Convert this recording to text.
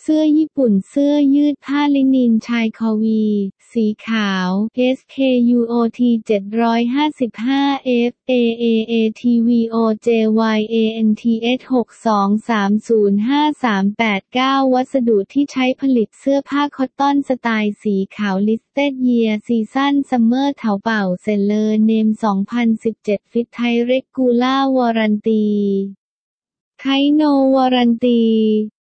เสื้อญี่ปุ่นเสื้อยืดผ้าลินินชายคอวีสีขาว SKUOT 755 FAAATVOJYANTS 6230538 วัสดุที่ใช้ผลิตเสื้อผ้าคอตตอนสไตล์สีขาว Listed Year Season Summer เถาเป่าเซเลอร์เนม 2017 Fit Thai Regular Warranty ไทโนวารันตี